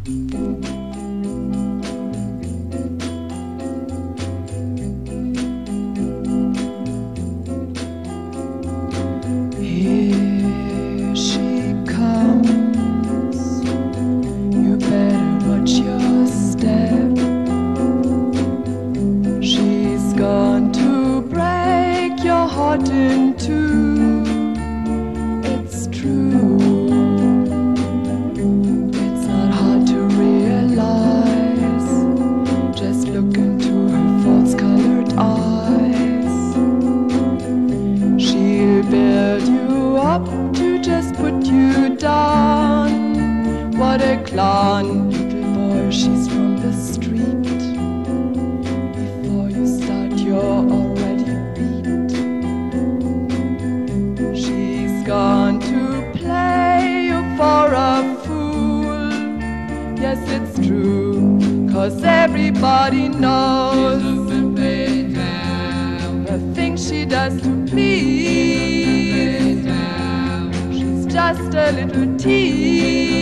Here she comes, you better watch your step. She's gone to break your heart in two. It's true, it's not hard to realize. Just look into her false-colored eyes. She'll build you up to just put you down. What a clown, little boy, she's from the street. Before you start, you're already beat. She's gone to play you for a fool. Yes, it's true, 'cause everybody knows the things she does to please. She's just a little tease.